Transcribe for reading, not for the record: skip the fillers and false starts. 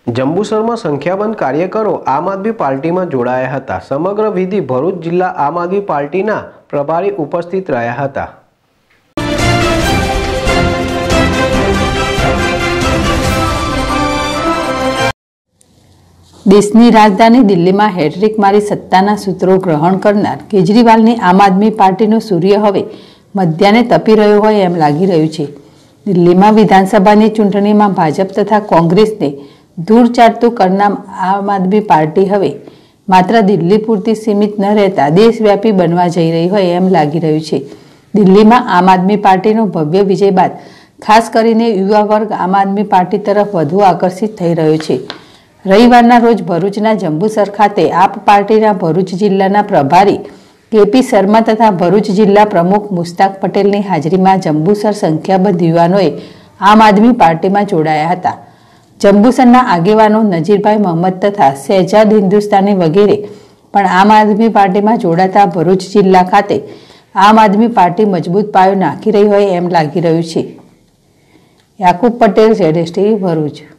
જંબુસરમાં સંખ્યાબંધ કાર્યકરો આમ આદમી પાર્ટીમાં જોડાયા હતા। સમગ્ર વિધિ ભરૂચ જિલ્લા આમ આદમી પાર્ટીના પ્રભારી ઉપસ્થિત રહ્યા હતા। દેશની રાજધાની દિલ્હીમાં હેટ્રિક મારી સત્તાના સૂત્રો ગ્રહણ કરનાર કેજરીવાલની આમ આદમી પાર્ટીનો સૂર્ય હવે મધ્યાને તપી રહ્યો હોય એમ લાગી રહ્યું છે। દિલ્હીમાં વિધાનસભાની ચૂંટણીમાં ભાજપ તથા કોંગ્રેસને ધૂળ ચાટતું કરનાર આમ આદમી પાર્ટી હવે માત્ર દિલ્હી પૂરતી સીમિત ન રહેતા દેશવ્યાપી બનવા જઈ રહી હોય એમ લાગી રહ્યું છે। દિલ્હીમાં આમ આદમી પાર્ટીનો ભવ્ય વિજય બાદ ખાસ કરીને યુવા વર્ગ આમ આદમી પાર્ટી તરફ વધુ આકર્ષિત થઈ રહ્યો છે। રવિવારના રોજ ભરૂચના જંબુસર ખાતે આપ પાર્ટીના ભરૂચ જિલ્લાના પ્રભારી કેપી શર્મા તથા ભરૂચ જિલ્લા પ્રમુખ મુસ્તાક પટેલની હાજરીમાં જંબુસર સંખ્યાબંધ યુવાનોએ આમ આદમી પાર્ટીમાં જોડાયા હતા। જંબુસરના આગેવાનો નજીરભાઈ મોહમ્મદ તથા શહેજાદ હિન્દુસ્તાની વગેરે પણ આમ આદમી પાર્ટીમાં જોડાતા ભરૂચ જિલ્લા ખાતે આમ આદમી પાર્ટી મજબૂત પાયો નાખી રહી હોય એમ લાગી રહ્યું છે। યાકુબ પટેલ, ZSTV, ભરૂચ।